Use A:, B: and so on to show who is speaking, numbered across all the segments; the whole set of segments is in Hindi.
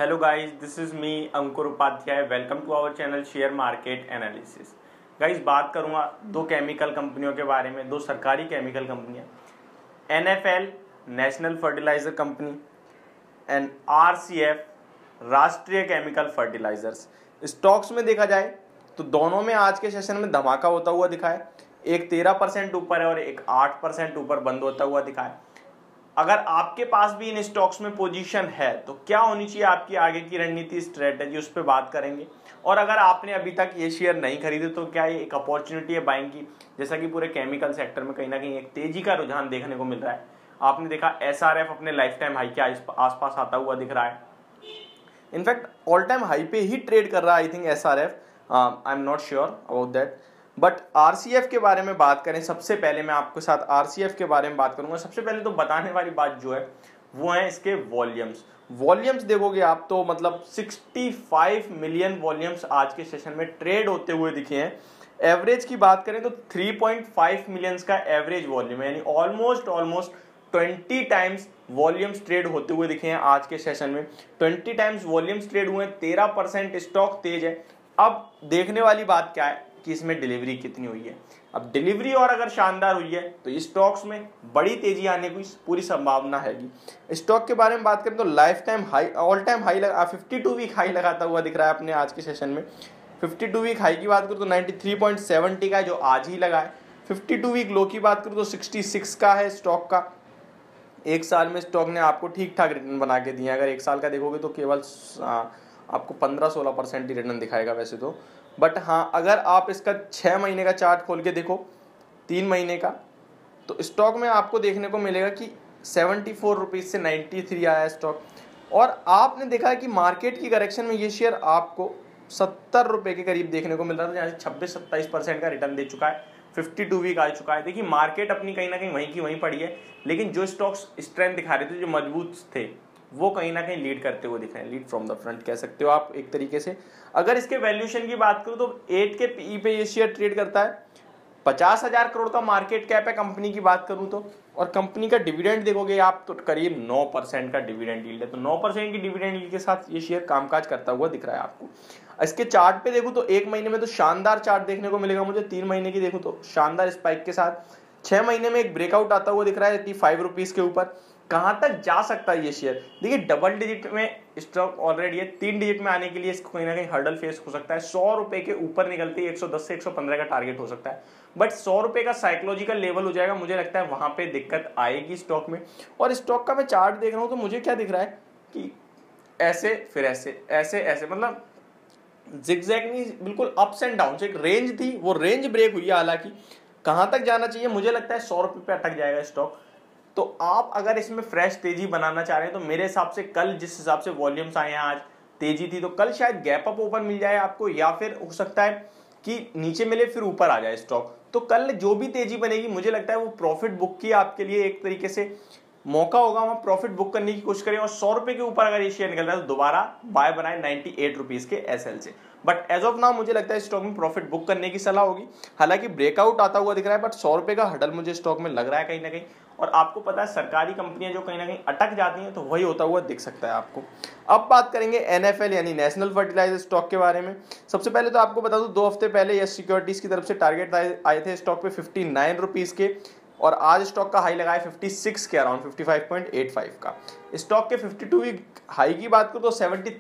A: Hello guys, this is me Ankur Upadhyay. Welcome to our channel share market analysis. Guys, बात करूंगा दो केमिकल कंपनियों के बारे में, दो सरकारी केमिकल कंपनियां, NFL national fertilizer company and RCF Rashtriya chemical fertilizers. Stocks में देखा जाए तो दोनों में आज के सेशन में धमाका होता हुआ दिखा है। एक 13% ऊपर है और एक 8% ऊपर बंद होता हुआ दिखा है। अगर आपके पास भी इन स्टॉक्स में पोजीशन है तो क्या होनी चाहिए आपकी आगे की रणनीति, स्ट्रेटेजी, उस पर बात करेंगे। और अगर आपने अभी तक ये शेयर नहीं खरीदे तो क्या ये एक अपॉर्चुनिटी है बाइंग की, जैसा कि पूरे केमिकल सेक्टर में कहीं ना कहीं एक तेजी का रुझान देखने को मिल रहा है। आपने देखा एसआरएफ अपने लाइफ टाइम हाई के आसपास आता हुआ दिख रहा है। इनफैक्ट ऑल टाइम हाई पे ही ट्रेड कर रहा है I think SRF, I am not sure about that. But RCF के बारे में बात करें, सबसे पहले मैं आपके साथ आरसीएफ के बारे में बात करूंगा। सबसे पहले तो बताने वाली बात जो है वो है इसके वॉल्यूम्स देखोगे आप तो मतलब 65 मिलियन वॉल्यूम्स आज के सेशन में ट्रेड होते हुए दिखे हैं। एवरेज की बात करें तो 3.5 मिलियंस का एवरेज वॉल्यूम है, यानी ऑलमोस्ट 20 टाइम्स वॉल्यूम्स ट्रेड होते हुए दिखे हैं आज के सेशन में। 20 टाइम्स वॉल्यूम्स ट्रेड हुए हैं, 13% स्टॉक तेज है। अब देखने वाली बात क्या है कि इसमें डिलीवरी कितनी हुई है। अब डिलीवरी और अगर शानदार हुई है तो स्टॉक्स में बड़ी तेजी आने की पूरी संभावना हैगी। स्टॉक के बारे में बात करें तो life time high, all time high 52 week high लगाता हुआ दिख रहा है अपने आज के सेशन में। 52 वीक हाई की बात करूँ तो 93.70 का है जो आज ही लगा है। 52 वीक लो की बात करूँ तो 66 का है स्टॉक का। एक साल में स्टॉक ने आपको ठीक ठाक रिटर्न बना के दिए। अगर एक साल का देखोगे तो केवल आपको 15-16% ही रिटर्न दिखाएगा वैसे तो। बट हाँ, अगर आप इसका 6 महीने का चार्ट खोल के देखो, 3 महीने का, तो स्टॉक में आपको देखने को मिलेगा कि 74 रुपीज़ से 93 आया है स्टॉक। और आपने देखा है कि मार्केट की करेक्शन में ये शेयर आपको 70 रुपये के करीब देखने को मिल रहा था, जहाँ से 26-27% का रिटर्न दे चुका है। 52 वीक आ चुका है। देखिए, मार्केट अपनी कहीं ना कहीं वहीं की वहीं पड़ी है, लेकिन जो स्टॉक्स स्ट्रेंथ दिखा रहे थे, जो मजबूत थे, वो कहीं ना कहीं लीड करते हुए दिख रहे हैं। लीड फ्रॉम द फ्रंट कह सकते हो आप एक तरीके से। अगर इसके वैल्यूएशन की बात करूं तो 8 के पीई पे ये शेयर ट्रेड करता है। 50,000 करोड़ का मार्केट कैप है कंपनी की बात करूं तो। और कंपनी का डिविडेंड देखोगे आप तो करीब 9% का डिविडेंड यील्ड है। तो 9% की डिविडेंड यील्ड के साथ ये शेयर कामकाज करता हुआ दिख रहा है आपको। इसके चार्ट पे देखूं तो 1 महीने में तो शानदार चार्ट देखने को मिलेगा मुझे। 3 महीने की देखूं तो शानदार स्पाइक के साथ। 6 महीने में एक ब्रेकआउट आता हुआ दिख रहा है 85 रुपीज के ऊपर। कहां तक जा सकता है ये शेयर? देखिए, डबल डिजिट में स्टॉक ऑलरेडी है, 3 डिजिट में आने के लिए इसको कहीं ना कहीं हर्डल फेस हो सकता है। 100 रुपए के ऊपर निकलते ही 110 से 115 का टारगेट हो सकता है। बट 100 रुपए का साइकोलॉजिकल लेवल हो जाएगा, मुझे लगता है वहां पे दिक्कत आएगी स्टॉक में। और स्टॉक का मैं चार्ट देख रहा हूं तो मुझे क्या दिख रहा है कि ऐसे फिर ऐसे मतलब जिगजैग नहीं, बिल्कुल अप्स एंड डाउन। एक रेंज थी, वो रेंज ब्रेक हुई है। हालांकि कहां तक जाना चाहिए, मुझे लगता है 100 रुपए पे अटक जाएगा स्टॉक। तो आप अगर इसमें फ्रेश तेजी बनाना चाह रहे हैं तो मेरे हिसाब से कल जिस हिसाब से वॉल्यूम्स आए हैं, आज तेजी थी, तो कल शायद गैप अप ओपन मिल जाए आपको, या फिर हो सकता है कि नीचे मिले फिर ऊपर आ जाए स्टॉक। तो कल जो भी तेजी बनेगी मुझे लगता है वो प्रॉफिट बुक की आपके लिए एक तरीके से मौका होगा, वहां प्रॉफिट बुक करने की कोशिश करें। और 100 रुपए के ऊपर अगर ये शेयर निकलता है तो दोबारा बाय बनाए 98 रुपीज के एसएल से। बट एज ऑफ नाउ मुझे लगता है स्टॉक में प्रॉफिट बुक करने की सलाह होगी। हालांकि ब्रेकआउट आता हुआ दिख रहा है, बट 100 रुपए का हडल मुझे स्टॉक में लग रहा है कहीं ना कहीं। और आपको पता है सरकारी कंपनियां जो कहीं ना कहीं अटक जाती हैं तो वही होता हुआ दिख सकता है आपको। अब बात करेंगे एनएफएल यानी नेशनल फर्टिलाइजर स्टॉक के बारे में। सबसे पहले तो आपको बता दूं, 2 हफ्ते पहले यस सिक्योरिटीज की तरफ से टारगेट आए थे स्टॉक पे 59 रुपीज के, और आज स्टॉक का हाई लगा है 56 के अराउंड, 55.85 का। स्टॉक के 52 वीक हाई की बात करूं तो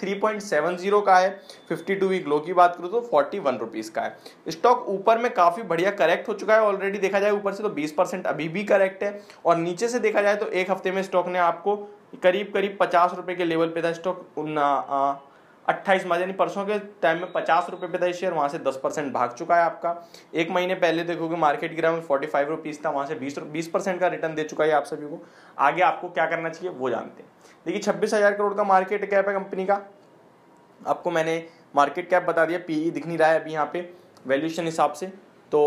A: 73.70 का है। 52 वीक लो की बात करूं तो 41 रुपीज का है। स्टॉक ऊपर में काफी बढ़िया करेक्ट हो चुका है ऑलरेडी। देखा जाए ऊपर से तो 20% अभी भी करेक्ट है, और नीचे से देखा जाए तो एक हफ्ते में स्टॉक ने आपको करीब 50 रुपए के लेवल पे था स्टॉक। 28 मार्च यानी परसों के टाइम में 50 रुपए पे था शेयर, वहां से 10% भाग चुका है आपका। 1 महीने पहले देखोगे मार्केट गिरा में 45 रुपीज था, वहां से 20% का रिटर्न दे चुका है आप सभी को। आगे आपको क्या करना चाहिए वो जानते हैं। देखिए, 26,000 करोड़ का मार्केट कैप है कंपनी का। आपको मैंने मार्केट कैप बता दिया, पीई दिख नहीं रहा है अभी यहाँ पे वैल्यूएशन हिसाब से। तो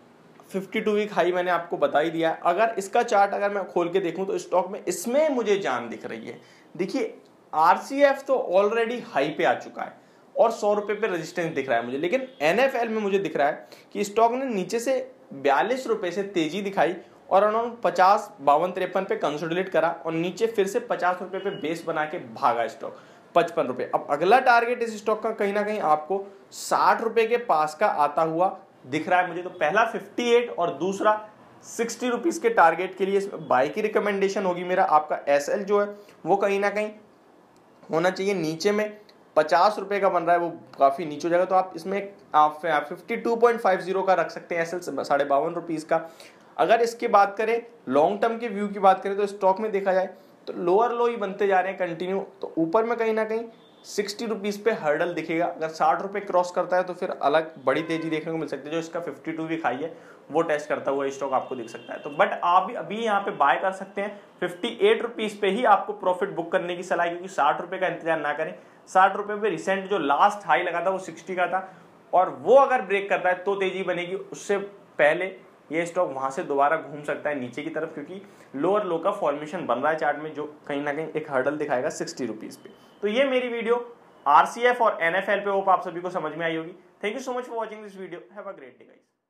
A: 52 वीक हाई मैंने आपको बता ही दिया। अगर इसका चार्ट अगर मैं खोल के देखूं तो स्टॉक में इसमें मुझे जान दिख रही है। देखिए, आरसीएफ तो ऑलरेडी हाई पे आ चुका है और 100 रुपए पे रेजिस्टेंस दिख रहा है मुझे, लेकिन एनएफएल में मुझे दिख रहा है कि स्टॉक ने नीचे से 42 रुपए से तेजी दिखाई और अराउंड 50, 52, 53 पे कंसोलिडेट करा और नीचे फिर से 50 रुपए पे बेस बना के भागा स्टॉक। 55 रुपये। अब अगला टारगेट इस स्टॉक का कहीं ना कहीं आपको 60 रुपये के पास का आता हुआ दिख रहा है मुझे। तो पहला 58 और दूसरा 60 रुपीज़ के टारगेट के लिए बाई की रिकमेंडेशन होगी मेरा। आपका एसएल जो है वो कहीं ना कहीं होना चाहिए नीचे में 50 रुपये का बन रहा है, वो काफ़ी नीचे हो जाएगा। तो आप इसमें आप 52.50 का रख सकते हैं एसएल 52.5 रुपीज़ का। अगर इसकी बात करें लॉन्ग टर्म के व्यू की बात करें तो स्टॉक में देखा जाए तो लोअर लो ही बनते जा रहे हैं कंटिन्यू। तो ऊपर में कहीं ना कहीं 60 रुपीज़ पे हर्डल दिखेगा। अगर 60 रुपये क्रॉस करता है तो फिर अलग बड़ी तेजी देखने को मिल सकती है। जो इसका 52 भी खाई है वो टेस्ट करता हुआ स्टॉक आपको दिख सकता है। तो बट आप अभी यहाँ पे बाय कर सकते हैं 58 रुपीज़ पे ही आपको प्रॉफिट बुक करने की सलाह, क्योंकि 60 रुपये का इंतजार ना करें। 60 रुपये पे रिसेंट जो लास्ट हाई लगा था वो 60 का था, और वो अगर ब्रेक करता है तो तेजी बनेगी। उससे पहले ये स्टॉक वहां से दोबारा घूम सकता है नीचे की तरफ, क्योंकि लोअर लो का फॉर्मेशन बन रहा है चार्ट में, जो कहीं ना कहीं एक हर्डल दिखाएगा 60 रुपीज़ पे। तो ये मेरी वीडियो आरसीएफ और एनएफएल पे होप आप सभी को समझ में आई होगी। Thank you so much for watching this video. Have a great day guys.